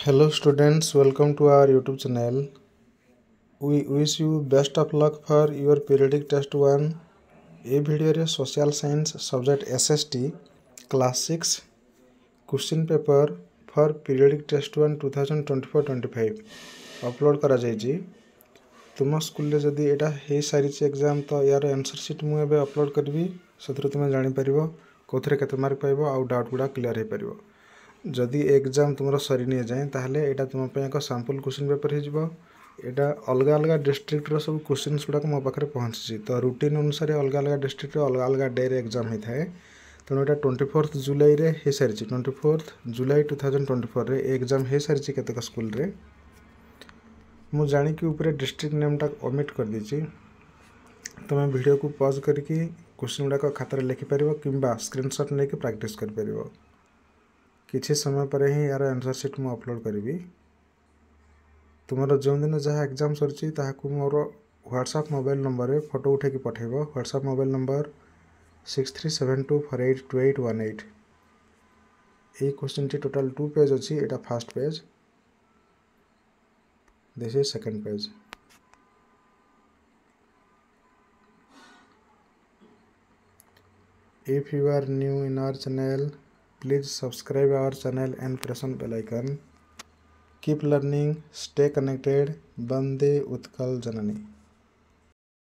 Hello students, welcome to our YouTube channel. We wish you best of luck for your periodic test 1. A video रे social science subject SST class 6 question paper for periodic test 1 2024-25 upload करा जाइए। तुम school रे जदि एटा हे सारी exam तो यार answer sheet मु एबे अपलोड करबी सतरे तुम जानि परिबो कोथरे केते मार्क पाइबो आउ डाउट गुडा क्लियर हे परिबो। जदि एग्जाम तुम सरी नहीं जाए ताहले एटा तुम पे एक सैंपल क्वेश्चन पेपर हो जिवो। एटा अलग अलग डिस्ट्रिक्ट रो सब क्वेश्चंस गुडा मो पाखरे पहुंची तो रूटीन अनुसार अलग अलग डिस्ट्रिक्ट रो अलग अलग डे रे एग्जाम होता है। तेणु एटा 24 जुलाई रे हे सारी 24 जुलाई 2024 रे एग्जाम हे सारी केतक स्कूल रे मु जानी कि ऊपर डिस्ट्रिक्ट नेम टा ओमिट कर दीची। तुम वीडियो को पॉज करके क्वेश्चन गुडा खातार लिखि परिबो किंबा स्क्रीनशॉट लेके प्रैक्टिस कर परिबो। किछि समय पर ही यार आंसर शीट मु अपलोड करी। तुमर जो दिन जहाँ एग्जाम सरी ताकू मोर व्हाट्सएप मोबाइल नंबर रे फोटो उठे पठेब। WhatsApp mobile number 6372482818। ये क्वेश्चन टी टोटल 2 पेज अच्छी। एटा first page, this is second page. If you are new in our channel, please subscribe our channel and press on bell icon. Keep learning, stay connected. Bande Utkal Janani.